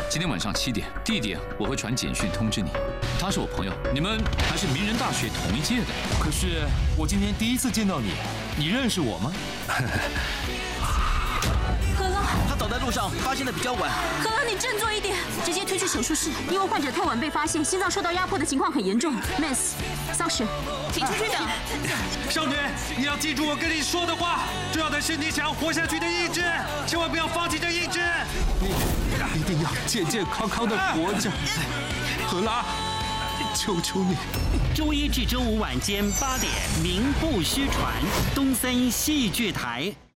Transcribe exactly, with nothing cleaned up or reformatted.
今天晚上七点，地点我会传简讯通知你。他是我朋友，你们还是名人大学同一届的。 可是我今天第一次见到你，你认识我吗？ 何乐， 他走在路上，发现的比较晚。 何乐，你振作一点，直接推去手术室，因为患者太晚被发现，心脏受到压迫的情况很严重。Miss， 骚雪，请出去等。 少女，你要记住我跟你说的话，重要的是你想要活下去的意志，千万不要放弃这意志。 你一定要健健康康的活着，何拉，求求你。 周一至周五晚间八点，名不虚传，东森戏剧台。